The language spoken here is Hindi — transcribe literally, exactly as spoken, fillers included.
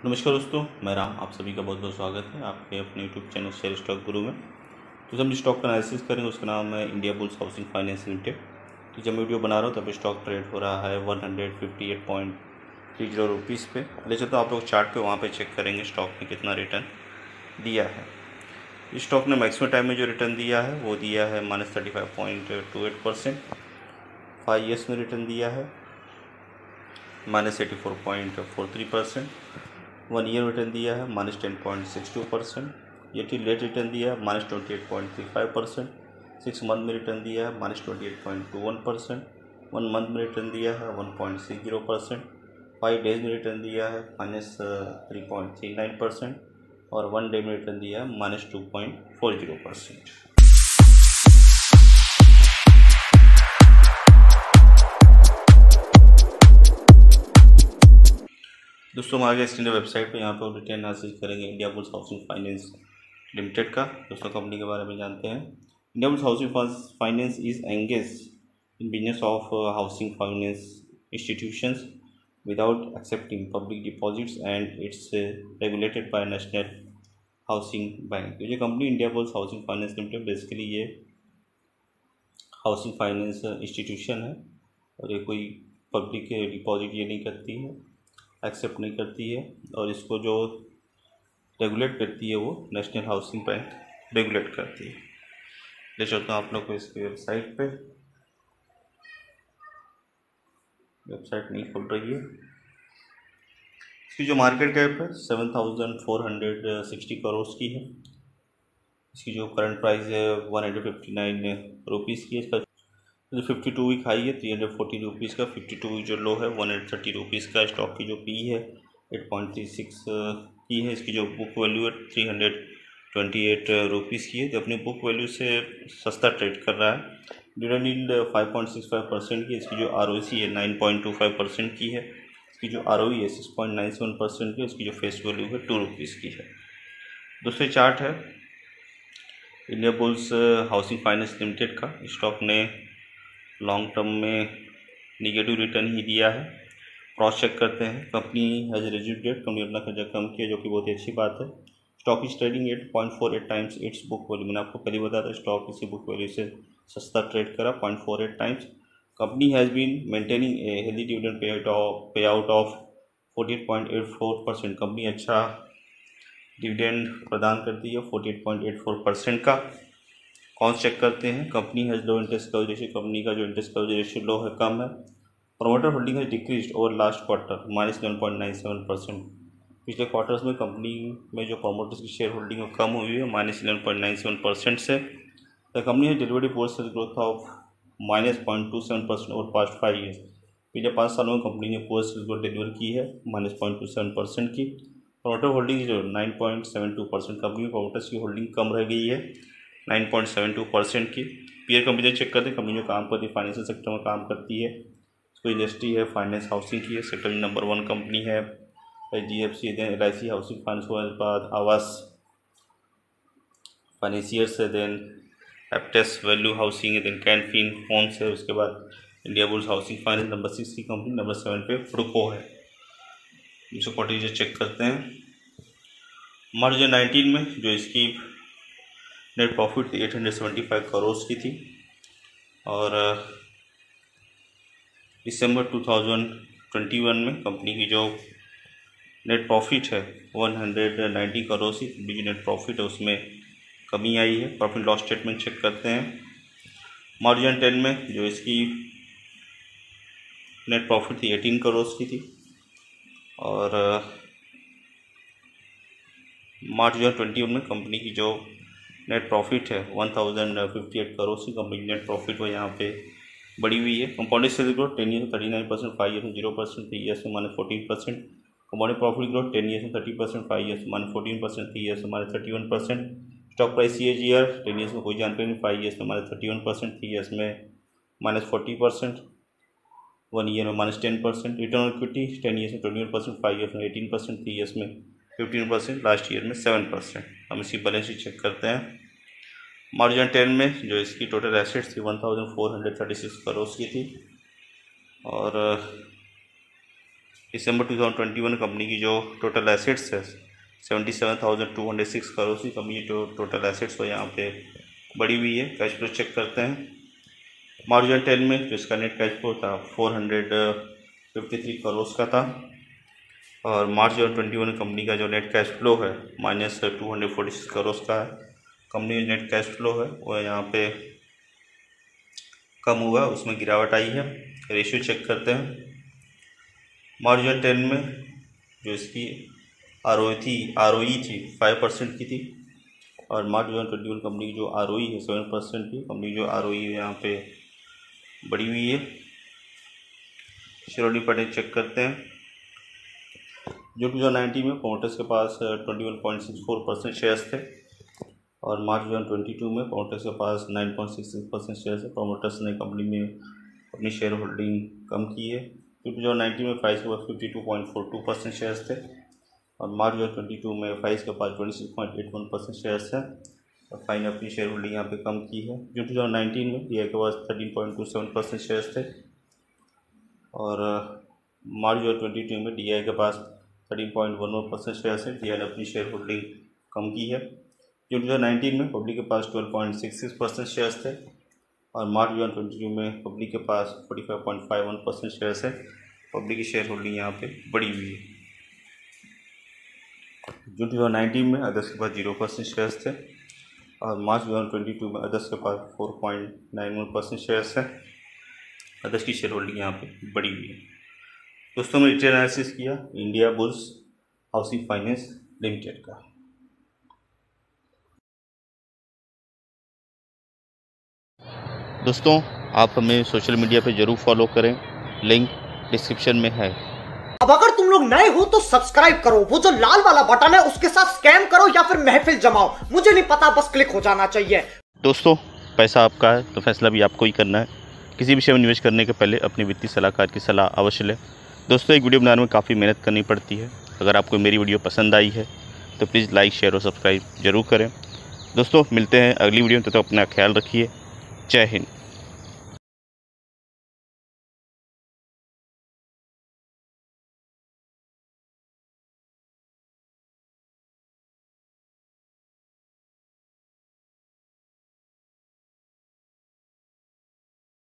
नमस्कार दोस्तों, मैं राम। आप सभी का बहुत बहुत स्वागत है आपके अपने यूट्यूब चैनल शेयर स्टॉक गुरु में। तो जब हम स्टॉक का एनालिसिस करेंगे उसका नाम है India bulls housing finance Limited. तो जब मैं वीडियो बना रहा हूँ तब स्टॉक ट्रेड हो रहा है one hundred fifty eight point three zero rupees पे। ले चलते आप लोग चार्ट पे, वहाँ पे चेक करेंगे स्टॉक ने कितना रिटर्न दिया है। इस स्टॉक ने मैक्सिमम टाइम में जो रिटर्न दिया है वो दिया है minus thirty five point two eight percent. Five years में रिटर्न दिया है minus eighty four point four three percent. One year return दिया है minus ten point six two percent. Year to date return दिया है minus twenty eight point three five percent. Six month में रिटर्न दिया है minus twenty eight point two one percent. One month में रिटर्न दिया है one point six zero percent. Five days में रिटर्न दिया है minus three point three nine percent और वन डे में रिटर्न दिया है minus two point four zero percent. दोस्तों हम आगे स्टैंडर्ड वेबसाइट पे यहाँ पर रिटर्न एनालिसिस करेंगे India bulls housing finance limited का। दोस्तों कंपनी के बारे में जानते हैं। India bulls housing Finance is engage in business of housing finance institutions without accepting public deposits and it's regulated by National Housing Bank. ये company India bulls housing finance Limited basically ये हाउसिंग फाइनेंस इंस्टीट्यूशन है और ये कोई पब्लिक डिपॉजिट ये नहीं करती है, एक्सेप्ट नहीं करती है, और इसको जो रेगुलेट करती है वो नेशनल हाउसिंग बैंक रेगुलेट करती है। ले चलता हूँ आप लोग को इसकी वेबसाइट पे। वेबसाइट नहीं खुल रही है। इसकी जो मार्केट कैप है seven thousand four hundred sixty crore की है। इसकी जो करंट प्राइस है one hundred fifty nine rupees की है। इसका जो फिफ्टी टू वीक हाई है थ्री हंड्रेड फोर्टी रुपीज़ का, फिफ्टी टू वीक जो लो है वन हंड्रेड थर्टी रुपीज़ का। स्टॉक की जो पी है एट पॉइंट थ्री सिक्स की है। इसकी जो बुक वैल्यू है three hundred twenty eight rupees की है। तो अपनी बुक वैल्यू से सस्ता ट्रेड कर रहा है। Dividend yield five point six five percent की। इसकी जो आर ओ सी है nine point two five percent की है। इसकी जो आर ओ ई है six point nine seven percent की। इसकी जो फेस वैल्यू है टू रुपीज़ की है। दूसरी चार्ट है India bulls housing finance limited का। स्टॉक ने लॉन्ग टर्म में निगेटिव रिटर्न ही दिया है। क्रॉस चेक करते हैं। Company has reduced debt, company अपना कर्जा कम किया जो कि बहुत ही अच्छी बात है। Stock is trading at point four eight times its book value. मैंने आपको पहले बताया था स्टॉक इसी बुक वैल्यू से सस्ता ट्रेड करा point four eight times. Company has been maintaining a healthy dividend pay out of pay out of forty eight point eight four percent. Company अच्छा डिविडेंड प्रदान करती है forty eight point eight four percent का। कौन चेक करते हैं। Company has low interest coverage ratio. Company का जो इंटरेस्ट कवरेज रेशियो लो है, कम है। Promoter holding has decreased over last quarter minus one point nine seven percent. पिछले क्वार्टर्स में कंपनी में जो प्रोमोटर्स की शेयर होल्डिंग है कम हुई है minus eleven point nine seven percent से। The company has delivered post sales growth of minus point two seven percent over past five years. पिछले पाँच सालों में कंपनी ने पोस्ट सेल्स ग्रोथ डिलीवर की है minus point two seven percent की। प्रोमोटर होल्डिंग जो nine point seven two percent. Company में प्रोमोटर्स की होल्डिंग कम रह गई है nine point seven two percent की। पीयर कंपनी चेक करते हैं। कंपनी जो काम करती है फाइनेंशियल सेक्टर में काम करती है। इसको इंडस्ट्री है फाइनेंस हाउसिंग की है। सेक्टर में नंबर वन कंपनी है H D F C, then L I C housing finance, के बाद आवास फाइनेंसियर्स है, देन एप्टेस वैल्यू हाउसिंग है, देन कैनफिन फोन्स है। उसके बाद India bulls housing Finance number six की कंपनी। नंबर सेवन पे प्रोको है। इसको क्वार्टर चेक करते हैं। मार्च नाइनटीन में जो इसकी नेट प्रॉफिट थी eight hundred seventy five crore की थी और December two thousand twenty one में कंपनी की जो नेट प्रॉफिट है वन हंड्रेड नाइंटी करोड़ की। जो नेट प्रॉफिट है उसमें कमी आई है। प्रॉफिट लॉस स्टेटमेंट चेक करते हैं। मार्च टेन में जो इसकी नेट प्रॉफिट थी एटीन करोड़ की थी और मार्च ट्वेंटी वन में कंपनी की जो नेट प्रॉफिट है one thousand fifty eight crore की। कंपनी की नेट प्रॉफिट वो यहाँ पे बढ़ी हुई है। Compounded sales growth ten years में thirty nine percent, five years में जीरो परसेंट, थ्री ईयर्स में minus fourteen percent. Compounded profit growth ten years में थर्टी परसेंट, फाइव ईयर्स में minus fourteen percent, three years में minus thirty one percent. Stock price C A G R ten years में कोई जानकारी नहीं, फाइव ईयर्स में minus thirty one percent, three years में minus forty percent, one year में minus ten percent. Return on equity ten years में twenty one percent, five years में एटीन परसेंट, थ्री ईयर्स में फिफ्टीन परसेंट, लास्ट ईयर में सेवन परसेंट। हम इसकी बैलेंस शीट चेक करते हैं। मार्च टेन में जो इसकी टोटल एसेट्स थी one thousand four hundred thirty six crore की थी और December two thousand twenty one company की जो टोटल एसेट्स है seventy seven thousand two hundred six crore की कंपनी की जो टोटल एसेट्स हो यहाँ पे बढ़ी हुई है। कैश फ्लो चेक करते हैं। मार्च दो हज़ार टेन में जो इसका नेट कैश फ्लो था four hundred fifty three crore का था और मार्च दो हज़ार ट्वेंटी वन कंपनी का जो नेट कैश फ्लो है minus two hundred forty six crore का है। कंपनी का नेट कैश फ्लो है वो यहाँ पे कम हुआ, उसमें गिरावट आई है। रेशियो चेक करते हैं। मार्च दो हज़ार टेन में जो इसकी आर ओ थी आर ओ ई थी फाइव परसेंट की थी और मार्च दो हज़ार ट्वेंटी वन कंपनी की जो आर ओ ई है सेवन परसेंट की। कंपनी की जो आर ओ ई है यहाँ पे बढ़ी हुई है। शेयर होल्डिंग पैटर्न चेक करते हैं। जो टू थाउजेंड नाइनटीन में प्रोमोटर्स के पास twenty one point six four percent shares थे और मार्च दो हज़ार ट्वेंटी टू में प्रोमोटर्स के पास nine point six six percent shares है। प्रोमोटर्स ने कंपनी में अपनी शेयर होल्डिंग कम की है। टू थाउजेंड नाइनटीन में फाइज के पास fifty two point four two percent shares थे और मार्च दो हज़ार ट्वेंटी टू में फाइज के पास twenty six point eight one percent shares है और फाइन ने अपनी शेयर होल्डिंग यहाँ पे कम की है। जो टू थाउजेंड नाइनटीन में डी आई के पास thirteen point two seven percent shares थे और मार्च दो हज़ार ट्वेंटी टू में डी आई के पास thirteen point one one percent shares है। डी आई ने अपनी शेयर होल्डिंग कम की है। जो टू थाउजेंड नाइनटीन में पब्लिक के पास twelve point six six percent shares थे और मार्च दो हज़ार ट्वेंटी टू में पब्लिक के पास forty five point five one percent shares है। पब्लिक की शेयर होल्डिंग यहाँ पे बढ़ी हुई है। जो टू थाउजेंड नाइनटीन में अदर्स के पास जीरो परसेंट शेयर्स थे और मार्च दो हज़ार ट्वेंटी टू में अदर्स के पास four point nine one percent shares है। अदर्स की शेयर होल्डिंग यहाँ पे बढ़ी हुई है। दोस्तों मैं डिटेल एनालिसिस किया India bulls housing finance limited का। दोस्तों आप हमें सोशल मीडिया पे जरूर फॉलो करें, लिंक डिस्क्रिप्शन में है। अब अगर तुम लोग नए हो तो सब्सक्राइब करो, वो जो लाल वाला बटन है उसके साथ स्कैम करो या फिर महफिल जमाओ, मुझे नहीं पता, बस क्लिक हो जाना चाहिए। दोस्तों पैसा आपका है तो फैसला भी आपको ही करना है। किसी विषय में निवेश करने के पहले अपने वित्तीय सलाहकार की सलाह अवश्य लें। दोस्तों एक वीडियो बनाने में काफ़ी मेहनत करनी पड़ती है। अगर आपको मेरी वीडियो पसंद आई है तो प्लीज़ लाइक शेयर और सब्सक्राइब जरूर करें। दोस्तों मिलते हैं अगली वीडियो में, तो, तो अपना ख्याल रखिए। जय हिंद।